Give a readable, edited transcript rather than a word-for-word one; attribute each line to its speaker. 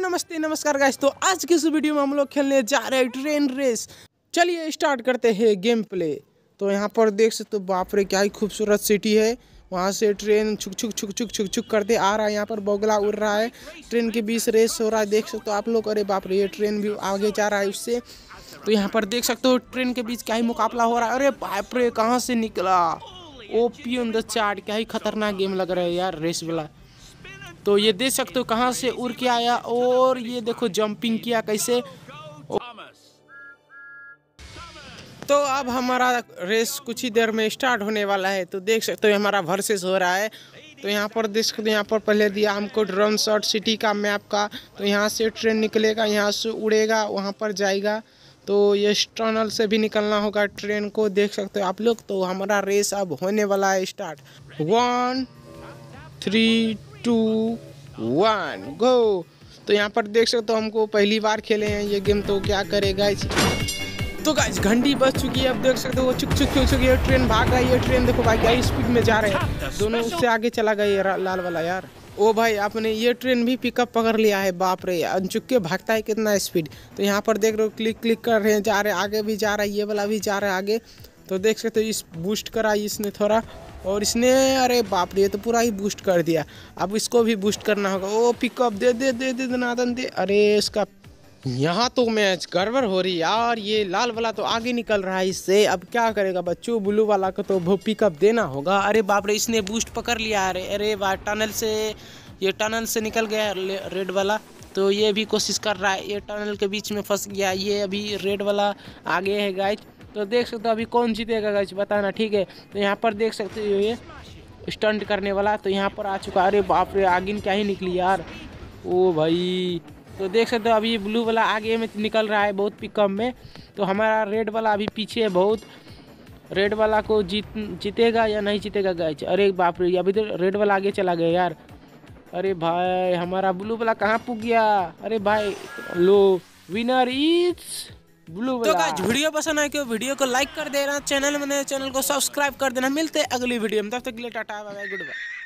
Speaker 1: नमस्ते नमस्कार गाइस। तो आज के इस वीडियो में हम लोग खेलने जा रहे हैं ट्रेन रेस। चलिए स्टार्ट करते हैं गेम प्ले। तो यहाँ पर देख सकते हो, बाप रे क्या ही खूबसूरत सिटी है। वहाँ से ट्रेन छुक छुक छुक छुक छुक छुक करते आ रहा है। यहाँ पर बगुला उड़ रहा है, ट्रेन के बीच रेस हो रहा है। देख सकते हो आप लोग। अरे बाप रे, ये ट्रेन भी आगे जा रहा है उससे। तो यहाँ पर देख सकते हो ट्रेन के बीच क्या ही मुकाबला हो रहा है। अरे बाप रे, कहाँ से निकला ओपी ऑन द चार्ट। क्या ही खतरनाक गेम लग रहा है यार, रेस वाला। तो ये देख सकते हो कहाँ से उड़ के आया, और ये देखो जंपिंग किया कैसे। तो अब हमारा रेस कुछ ही देर में स्टार्ट होने वाला है। तो देख सकते हो हमारा वर्सेस हो रहा है। तो यहाँ पर देख सकते हो, यहाँ पर पहले दिया हमको ड्रोन शॉट सिटी का मैप का। तो यहाँ से ट्रेन निकलेगा, यहाँ से उड़ेगा, वहाँ पर जाएगा। तो ये टनल से भी निकलना होगा ट्रेन को, देख सकते हो आप लोग। तो हमारा रेस अब होने वाला है स्टार्ट। 1 3 2 1 गो। तो यहाँ पर देख सकते हो हमको पहली बार खेले हैं ये गेम, तो क्या करेगा। तो गाइस घंटी बज चुकी है। अब देख सकते हो वो चुक चुक चुक चुकी है, ट्रेन भाग रही है। ट्रेन देखो भाई क्या स्पीड में जा रहे हैं दोनों। उससे आगे चला गया ये लाल वाला यार। ओ भाई आपने ये ट्रेन भी पिकअप पकड़ लिया है। बाप रे, अनचुक के भागता है कितना स्पीड। तो यहाँ पर देख रहे हो क्लिक क्लिक कर रहे हैं, जा रहे हैं आगे भी जा रहा है, ये वाला भी जा रहा है आगे। तो देख सकते हो इस बूस्ट करा इसने थोड़ा, और इसने अरे बाप रे, ये तो पूरा ही बूस्ट कर दिया। अब इसको भी बूस्ट करना होगा। ओ पिकअप दे दे दे दे नादन दे। अरे इसका यहाँ तो मैच गड़बड़ हो रही यार। ये लाल वाला तो आगे निकल रहा है इससे। अब क्या करेगा बच्चों, ब्लू वाला को तो वो पिकअप देना होगा। अरे बाप रे, इसने बूस्ट पकड़ लिया। अरे अरे वाह, टनल से ये टनल से निकल गया रेड वाला। तो ये भी कोशिश कर रहा है, ये टनल के बीच में फंस गया। ये अभी रेड वाला आगे है गाइज। तो देख सकते हो अभी कौन जीतेगा गाइज, बताना ठीक है। तो यहाँ पर देख सकते हो ये स्टंट करने वाला तो यहाँ पर आ चुका। अरे बाप रे, आगे क्या ही निकली यार। ओ भाई, तो देख सकते हो अभी ब्लू वाला आगे में निकल रहा है बहुत पिकअप में। तो हमारा रेड वाला अभी पीछे है बहुत। रेड वाला को जीतेगा या नहीं जीतेगा गाइज। अरे बाप रे, अभी तो रेड वाला आगे चला गया यार। अरे भाई हमारा ब्लू वाला कहाँ पुग गया। अरे भाई लो, विनर इज ब्लू वाला। तो गाइस वीडियो पसंद आए क्यों, वीडियो को लाइक कर देना, चैनल को सब्सक्राइब कर देना। मिलते हैं अगली वीडियो में, तब तक के लिए tata bye bye good bye.